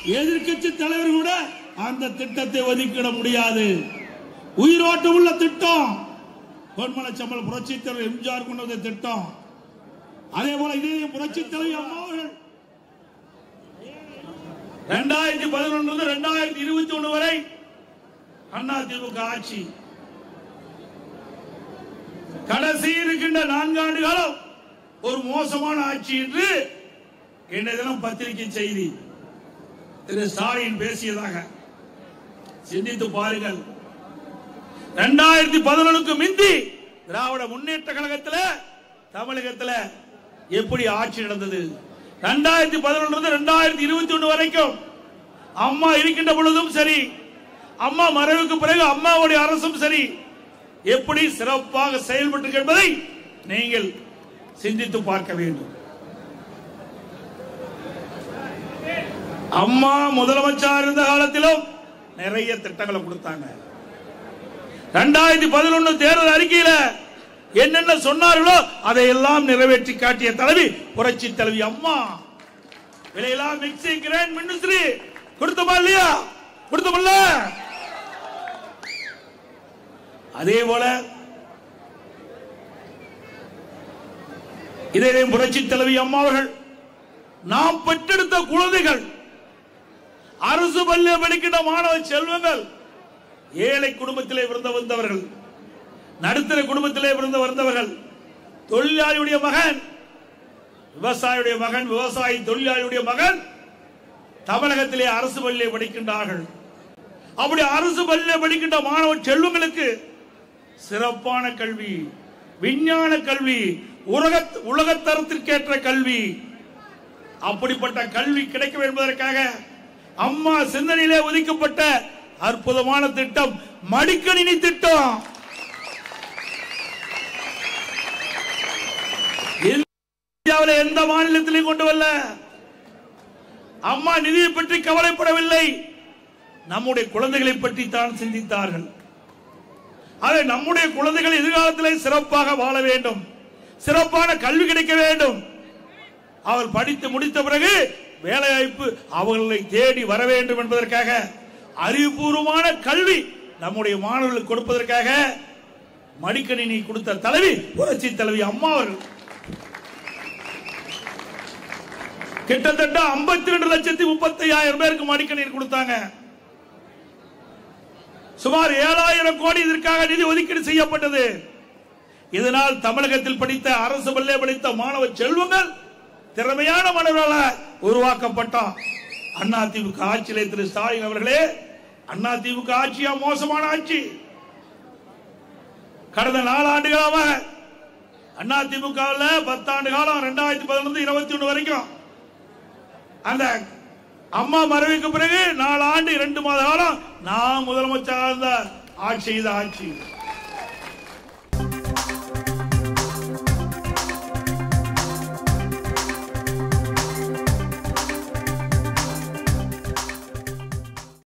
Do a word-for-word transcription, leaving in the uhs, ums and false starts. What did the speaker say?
எதிர்க்கட்சி தலைவர் கூட அந்த திட்டத்தை ஒதுக்கிட முடியாது. உயிரோட்டம் உள்ள திட்டம் பொன்மலை சம்பள புரட்சி தலைவர் எம்ஜிஆர் கொண்டு வந்த திட்டம். அதே போல இதே புரட்சி தலைவர் அம்மா அவர்கள் இரண்டாயிரத்தி பதினொன்று இரண்டாயிரத்தி இருபத்தி ஒன்று வரை அதிமுக ஆட்சி. கடைசி இருக்கின்ற நான்கு ஆண்டு காலம் ஒரு மோசமான ஆட்சி என்று இன்றைய தினம் பத்திரிகை செய்தி திரு ஸ்டாலின் பேசியதாக சிந்தித்து பாருங்கள். இரண்டாயிரத்தி பதினொன்றுக்கு மிந்தி திராவிட முன்னேற்ற கழகத்தில் தமிழகத்தில் எப்படி ஆட்சி நடந்தது? இரண்டாயிரத்தி பதினொன்று இரண்டாயிரத்தி இருபத்தி ஒன்று வரைக்கும் அம்மா இருக்கின்ற பொழுதும் சரி, அம்மா மறைவுக்கு பிறகு அம்மாவுடைய அரசும் சரி எப்படி சிறப்பாக செயல்பட்டு என்பதை நீங்கள் சிந்தித்து பார்க்க வேண்டும். அம்மா முதலமைச்சர் இருந்த காலத்திலும் நிறைய திட்டங்களை கொடுத்தாங்க. இரண்டாயிரத்தி பதினொன்று தேர்தல் அறிக்கையில என்னென்ன சொன்னார்களோ அதையெல்லாம் நிறைவேற்றி காட்டிய தலைவி புரட்சி தலைவி அம்மா. விலையெல்லாம் மிக்சி கிரைண்ட் மின்னுஸ்ரீ கொடுத்தமா இல்லையா? கொடுத்தமல்ல. அதே போல இதே புரட்சி தலைவி அம்மா அவர்கள் நாம் பெற்றெடுத்த குழந்தைகள், அரசு பள்ளியில் படிக்கின்ற மாணவ செல்வங்கள், ஏழை குடும்பத்திலே பிறந்த வந்தவர்கள், நடுத்தர குடும்பத்திலே பிறந்த வந்தவர்கள், தொழிலாளியுடைய மகன், விவசாயியுடைய மகன், விவசாயி தொழிலாளியுடைய மகன் தமிழகத்திலே அரசு பள்ளியை படிக்கின்றார்கள். அப்படி அரசு பள்ளியில் படிக்கின்ற மாணவ செல்வங்களுக்கு சிறப்பான கல்வி, விஞ்ஞான கல்வி, உலகத்தரத்திற்கேற்ற கல்வி, அப்படிப்பட்ட கல்வி கிடைக்கும் என்பதற்காக அம்மா சிந்தனையிலே ஒதுக்கப்பட்ட அற்புதமான திட்டம் மடிக்கணினி திட்டம். இந்தியாவில் எந்த மாநிலத்திலையும் கொண்டு வரல. அம்மா நிதியை பற்றி கவலைப்படவில்லை, நம்முடைய குழந்தைகளை பற்றி தான் சிந்தித்தார்கள். அதை நம்முடைய குழந்தைகள் எதிர்காலத்தில் சிறப்பாக வாழ வேண்டும், சிறப்பான கல்வி கிடைக்க வேண்டும். அவள் படித்து முடித்த பிறகு வேலைவாய்ப்பு அவர்களை தேடி வர வேண்டும் என்பதற்காக அறிவுபூர்வமான கல்வி நம்முடைய மாணவர்களுக்கு கொடுப்பதற்காக மடிக்கணினி கொடுத்த தலைவி புரட்சி தலைவி அம்மா அவர்கள். கிட்டத்தட்ட ஐம்பத்தி ரெண்டு லட்சத்தி முப்பத்தி ஐயாயிரம் பேருக்கு மடிக்கணினி கொடுத்தாங்க. சுமார் ஏழாயிரம் கோடி இதற்காக நிதி ஒதுக்கீடு செய்யப்பட்டது. இதனால் தமிழகத்தில் படித்த அரசு பள்ளியை படித்த மாணவ செல்வங்கள் திறமையான மாணவர்களால் உருவாக்கப்பட்டார். அதிமுக ஆட்சியிலே திரு ஸ்டாலின் அவர்களே, அதிமுக ஆட்சியா மோசமான ஆட்சி. கடந்த நாலு ஆண்டுகளாக அதிமுக பத்தாண்டு காலம் இரண்டாயிரத்தி பதினொன்று இருபத்தி ஒன்று வரைக்கும் அந்த அம்மா மறைவுக்கு பிறகு நாலு ஆண்டு இரண்டு மாத காலம் நான் முதலமைச்சர் ஆட்சி ஆட்சி